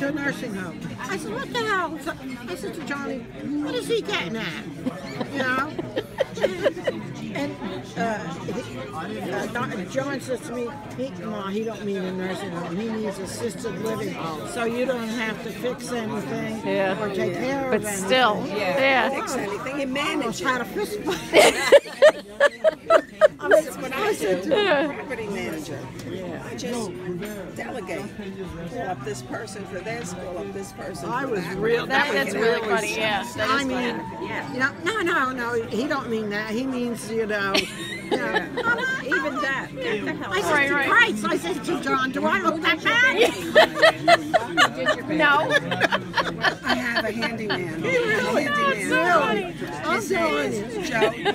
to a nursing home. I said, what the hell? I said to Johnny, what is he getting at? You know? And John says to me, he don't mean a nursing home. He means assisted living. So you don't have to fix anything or take care of anything. But still, Fix anything and manage it. Had a fist fight. That's what I said to the property manager. I just delegate. Call up this person for this, call up this person I for was that. real. that's really funny. Yeah, that I is mean, funny. you know, no. He don't mean that. He means, Even that. Get the hell I said to Christ. I said to John, do I look that bad? No. I have a handyman. Really? His I'm telling name you. is Joe.